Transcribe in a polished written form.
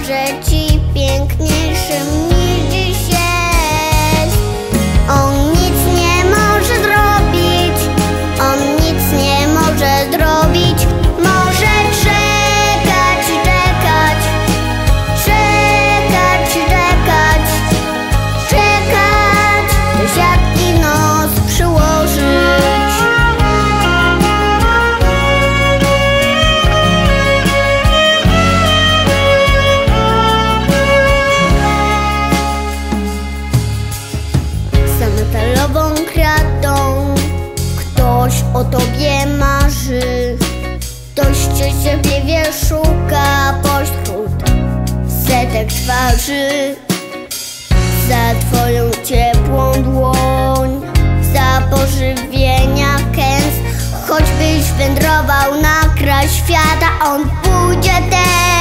pokaże ci piękniejszym niż dziś jest. On nic nie może zrobić, on nic nie może zrobić. Może czekać i czekać, czekać i czekać, czekać, to siat i nos przyłożyć. Za metalową kratą ktoś o tobie marzy. Ktoś cierpliwie szuka pośród setek twarzy. Za twoją ciepłą dłoń, za pożywienia kęs. Choćbyś wędrował na kraj świata, on pójdzie też.